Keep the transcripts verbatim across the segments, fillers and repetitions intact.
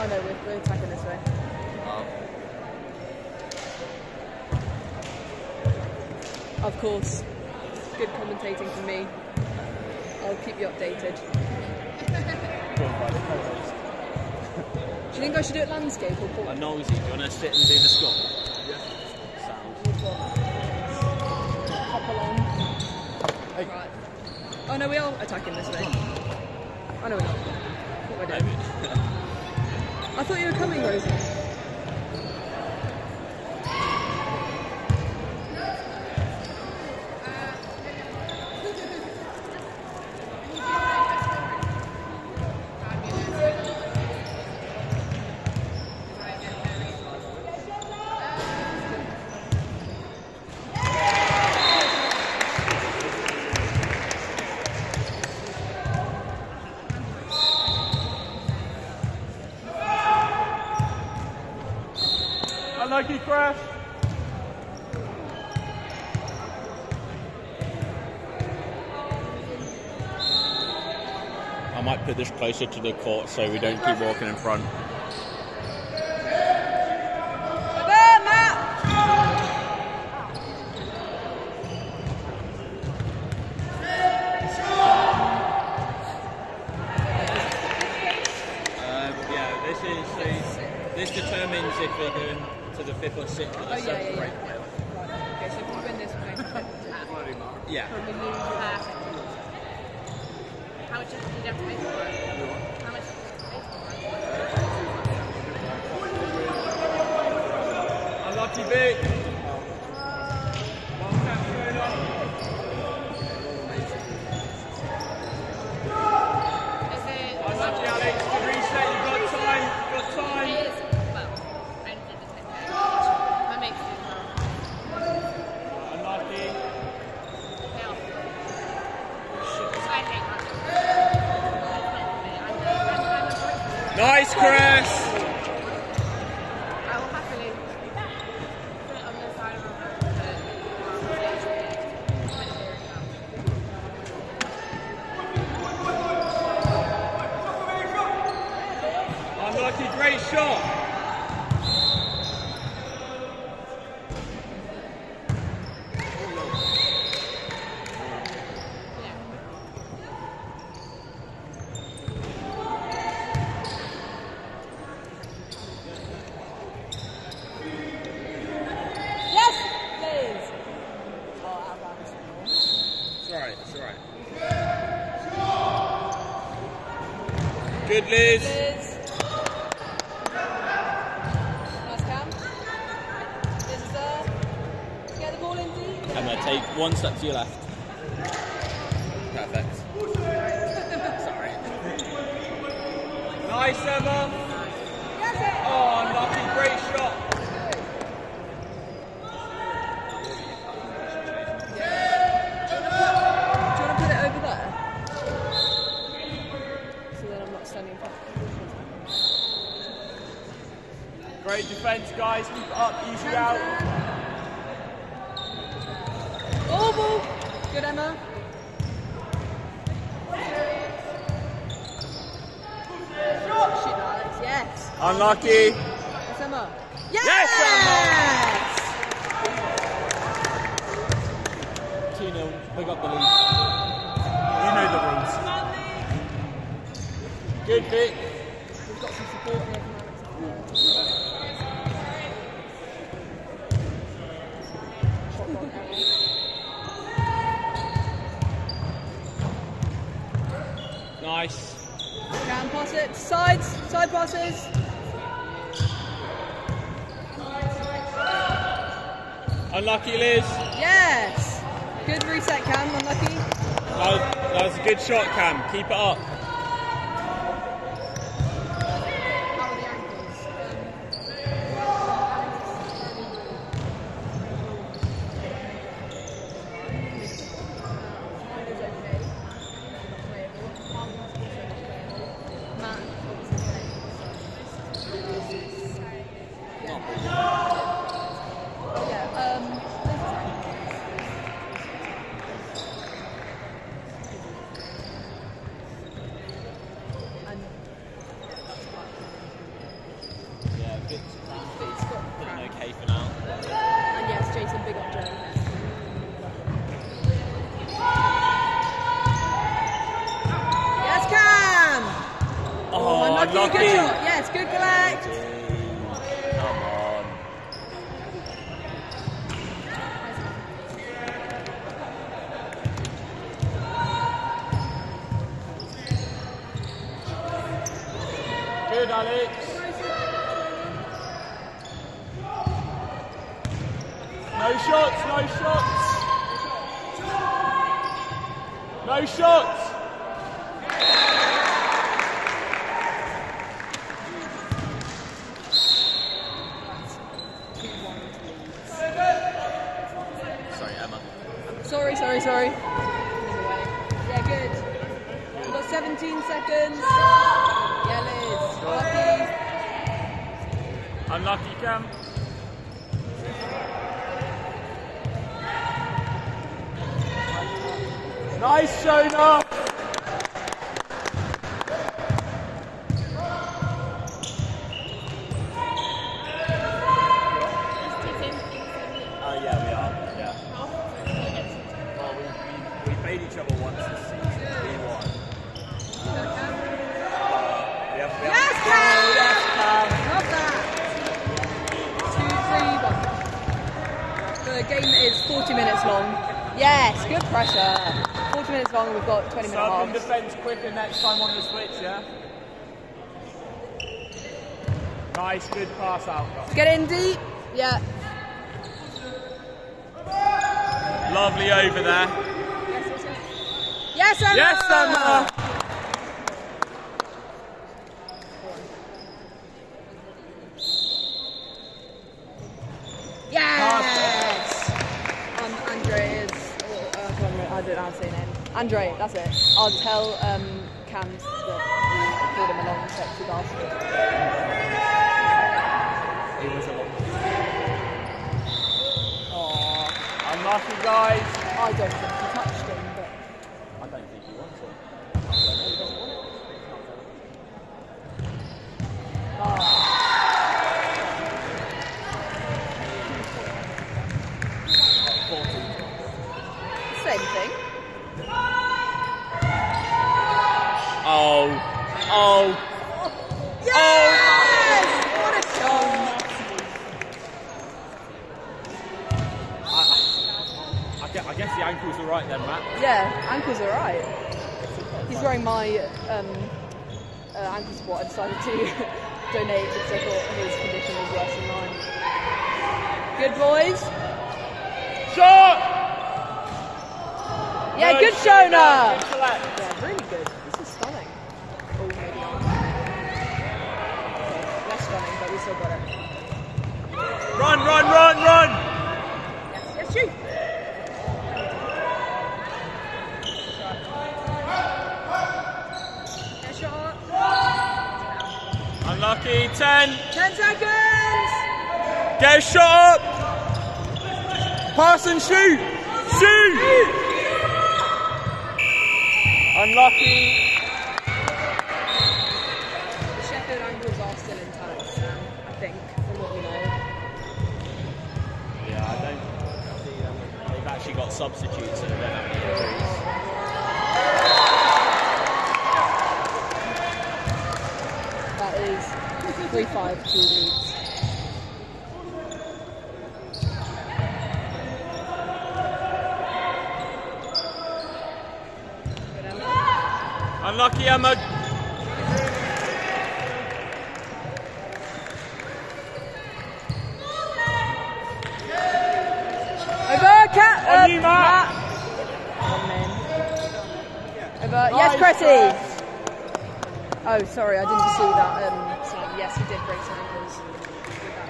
I know, we're, we're attacking this way. Oh. Of course. Good commentating from me. I'll keep you updated. Do you think I should do it landscape or portrait? A nosy. Do you want to sit and do the score? Yeah. Sounds. Hop along. Hey. Right. Oh no, we are attacking this way. Oh no, we're not. What we're doing? I thought you were coming, Rosie. Unlucky crash. I might put this closer to the court so we don't keep walking in front. This determines if we're going to the fifth or sixth. Oh, yeah, yeah, yeah. Right. Okay, so if we win this, we're going to fifth. Yeah. From the new How much did you have to pay for it? How much did you have to pay for it? Unlucky Vic. Unlucky Alex. Good reset. You've got time. You've got time. Nice, Chris! I will happily sit on the side of a Unlucky, great shot! Good, Liz. Liz. Nice cam. Liz is there. Get the ball in deep. Emma, take one step to your left. Perfect. Sorry. Nice, Emma. Oh, unlucky, great shot. Do you want to put it over there? So then I'm not standing in front. Great defence, guys. Keep it up, easy out. Oh, ball. Good, Emma. Shoot, Alex. Yes. Unlucky. Yes, Emma. Yes! Yes, two nil, pick up the lead. You know the rules. Good, Vic. We've got some support here from Alex. Nice. Can pass it. Sides. Side passes. Unlucky, Liz. Yes. Good reset, Cam. Unlucky. That was, that was a good shot, Cam. Keep it up. Unlucky. Good shot. Yes, good collect. Come on. Good, Alex. No shots, no shots. No shots. Sorry, Emma. Sorry, sorry, sorry. Yeah, good. We've got seventeen seconds. Yeah, Liz. Lucky. Unlucky, Cam. Nice, Shona. Oh yeah, we are. Yeah. Well, we, we, we played each other once this season. We won. Uh, we have, we have, Yes, Cam! Oh, yes, Cam. Love that. Two, three, one. The game is forty minutes long. Yes, good pressure. forty minutes long and we've got twenty minute Sub and halves. defence quicker next time on the switch, yeah? Nice, good pass out. Get in deep. Yeah. Lovely over there. Yes, Emma! Yes, Emma! Yes! Um, Andre is... Oh, uh, I can't remember- I don't know how to say his name. Andre, that's it. I'll tell um, Cams that we called him a long sexy bastard. It was a lot. Aww. Unlucky, guys. I don't think he touched him, but... I don't think he wants it. Oh. Same thing. Oh. Oh. Yes! What a shot! I, I, guess, I guess the ankles are right then, Matt. Yeah, ankles are right. He's wearing my um, uh, ankle support. I decided to donate because I thought his condition was worse than mine. Good boys. Shot! Yeah, No, good Shona, Shona. good collect. Yeah, really good. This is stunning. Oh, maybe not. Okay, less stunning, but we still got it. Run, run, run, run! Yes, yes, shoot. Yeah, shot. Unlucky, ten. Ten seconds. Get a shot up! Pass and shoot! Shoot! Unlucky. The Sheffield angles are still intact, Sam, I think, from what we know. Yeah, I don't see them. They've actually got substitutes and they don't have any injuries. That is three five two Leeds. Good, Emma. Unlucky, Emma. Over, Cat. On you, Matt. One man. Over. Yes, Cretty. Oh, sorry, I didn't see that. Um, Sam. Yes, he did break some ankles with that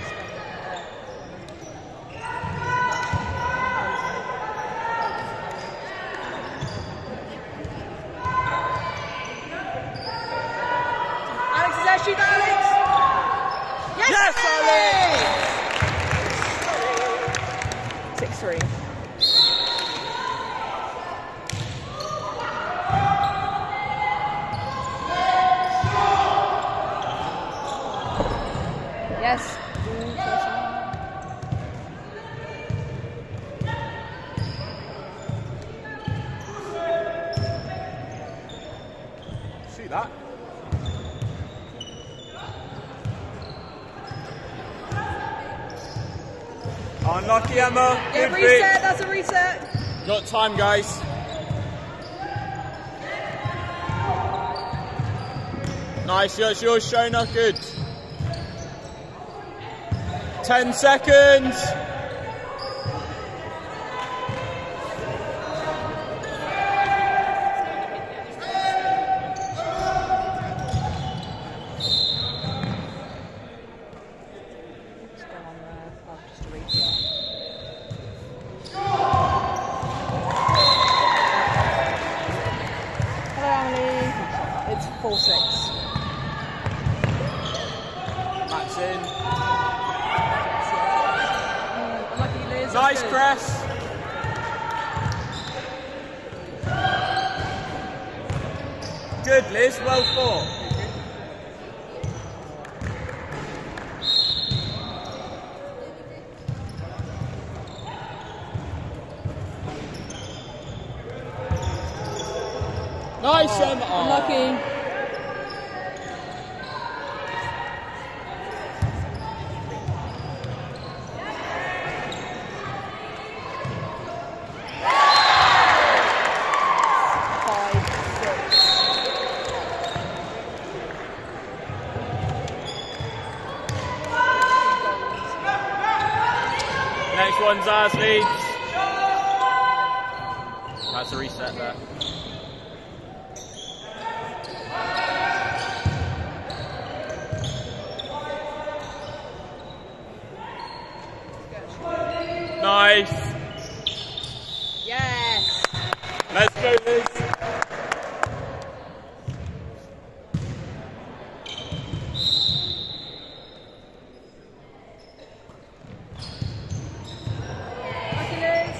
Alex, is that shoot, Alex? Yes, Yes, Alex! six three. Yes. See that? Unlucky, Emma. Yeah, Good reset, pick. that's a reset. Got time, guys. Nice, yours, yours, Shona. Good. Ten seconds. four six. Matt's in. Mm, unlucky Liz. Nice, good. Cress. Good, Liz. Well fought. Nice, Oh, Emma. Oh. unlucky. Five, six. Next one's ours, Leeds. That's a reset there. Nice. Yes. Let's go, Liz. Lucky Liz.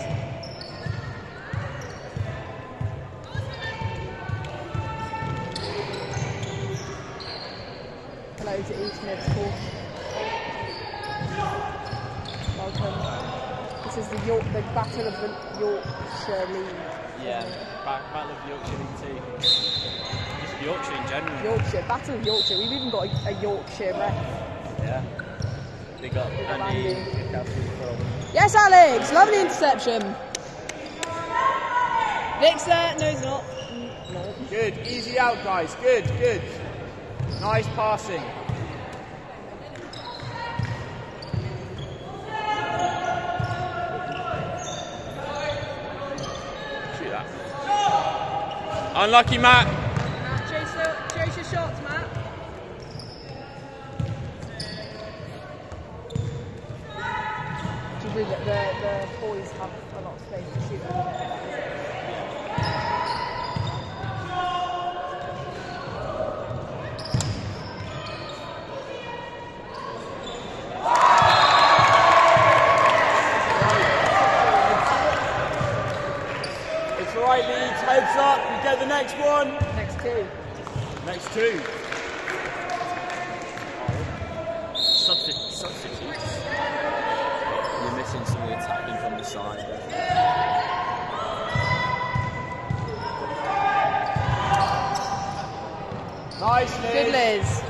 Hello to East Mid School. Welcome. This is the York, the Battle of the Yorkshire League. Yeah, back, battle of Yorkshire League Two. Just Yorkshire in general. Yorkshire, Battle of Yorkshire. We've even got a, a Yorkshire ref. Yeah. They got Big up Andy Andy. Kikowski from. Yes, Alex! Lovely interception. Vic's there. No, he's not. Mm, No. Good, easy out, guys. Good, good. Nice passing. Shoot that. Unlucky, Matt. Matt, chase, the, chase your shots, Matt. Do you agree that the, the boys have a lot of space to shoot over there? It's all right, Leeds. Heads up. You get the next one. Next two. Next two. Substi- substitutes. You're missing some of the attacking from the side. Nice, Liz. Good, Liz.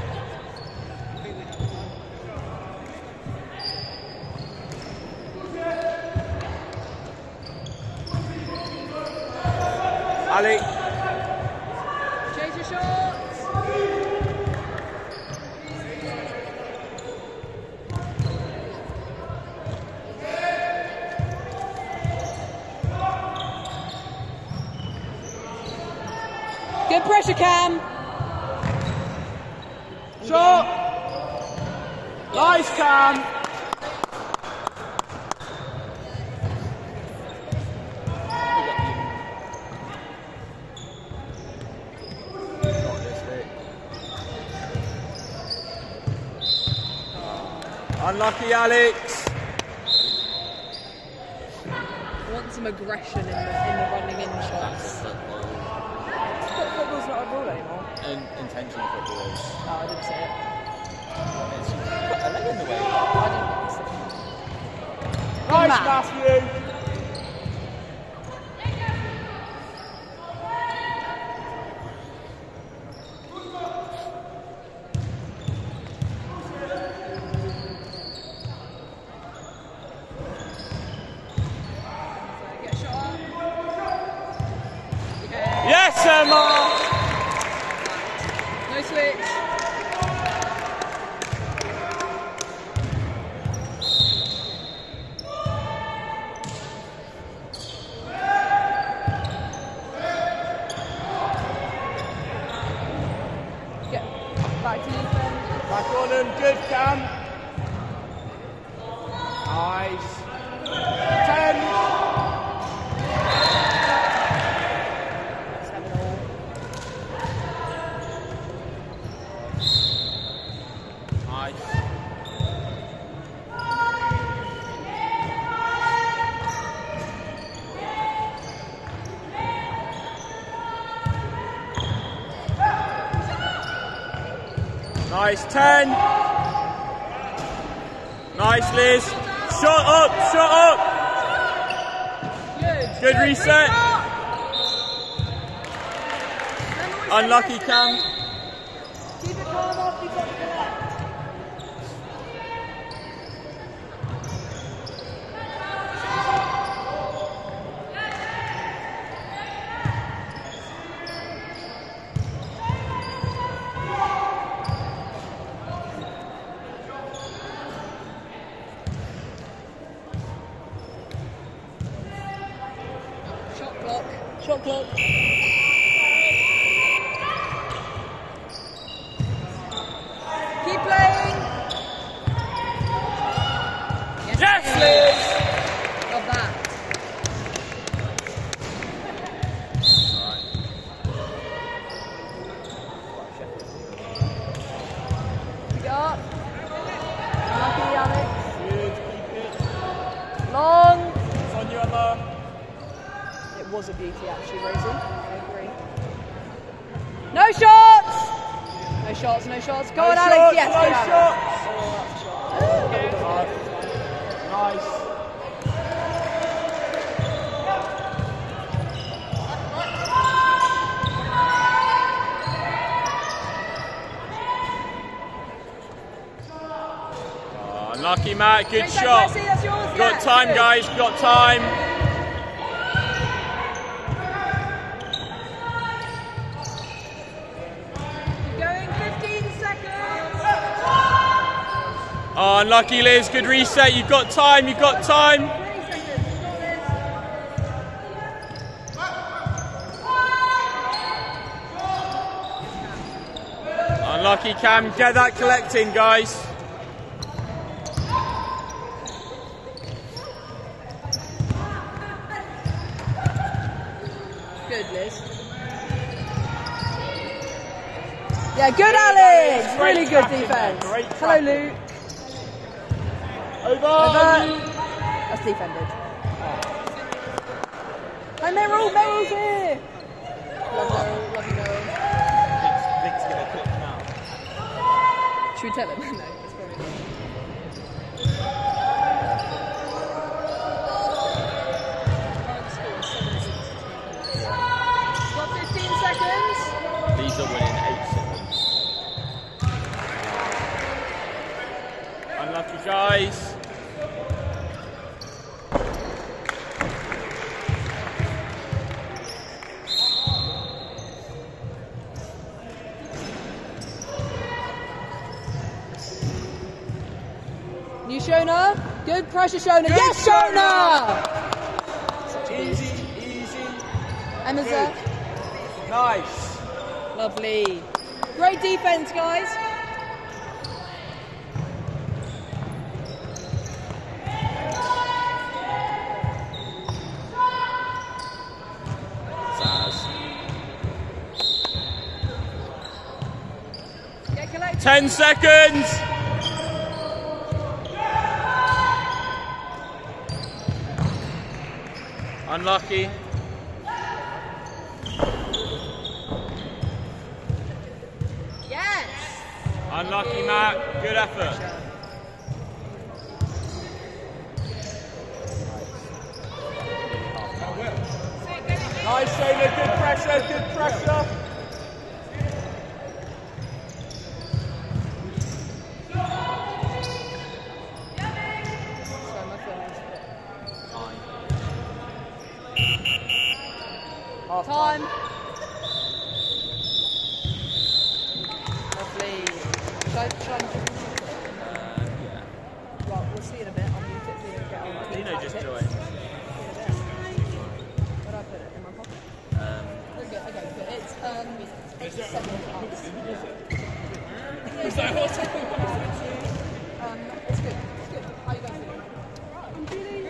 Ali. Chase your shots. Good pressure, Cam. Shot. Nice, Cam. Unlucky, Alex. I want some aggression in the, in the running in shots. Foot- Football's not a rule anymore. And intentional footballers. Oh, I didn't say it. Put a leg in the way. I didn't get this. Nice, man. Matthew. defense. Back on him, good Cam. Nice. ten. Seven all. Nice. Nice, ten. Nice, Liz. Shot up, shot up. Good. Good reset. Restart. Unlucky, Cam. Keep it calm after you got the connect. Shot clock. Shot clock. Keep playing. Yes, Liz. Love that. Pick it up. Lucky Alex. Good, keep it. Long. It's on you, Emma. It was a beauty actually, Rosie. I agree. No shots! No shots, no shots. Go No on, Alex. shots, Yes, no good, Alex. shots. Oh, that's a shot. Nice. Oh, unlucky, Matt. Good Take that, shot. Messi, that's yours. Got Yeah, time, good. guys. Got time. Keep going, fifteen seconds. Oh, unlucky, Liz. Good reset. You've got time. You've got time. three seconds. You got this. Unlucky, Cam. Get that collecting, guys. Good, Liz. Yeah, good, Alex. Great Really good tracking defense. there, great Hello, tracking. Luke. Over. Over. That's defended. Hi, Meryl. Meryl's here. Love Meryl. Love you, Meryl. Vic's gonna click now. Should we tell him? No, it's probably not. Got fifteen seconds. These are winning eight seconds. Unlucky, guys. New Shona. Good pressure, Shona. Good Yes, Shona. Easy, easy. Emma's Good. there. Nice. Lovely. Great defense, guys. Zaz. Get collected. Ten seconds. Unlucky. Yes. Unlucky, Matt. Good effort. Nice, Shayna. Good pressure. Good pressure. Sorry, my phone is a bit- Half Time. Lovely. Shall I, shall I Right, we'll see in a bit. I'll mute it for you and get on. Dino just tips. joined. Where do I put it? In my pocket? Um, Okay, okay, but it's, um, it's seven pounds. was like, what's Um, it's good. It's good. How are you guys feeling? I'm feeling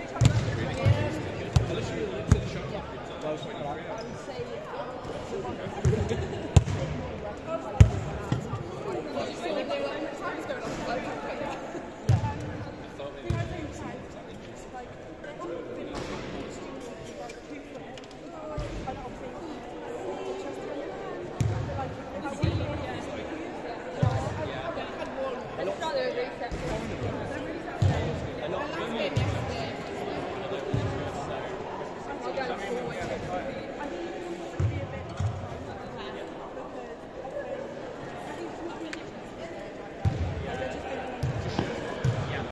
I would say Let's start the reset.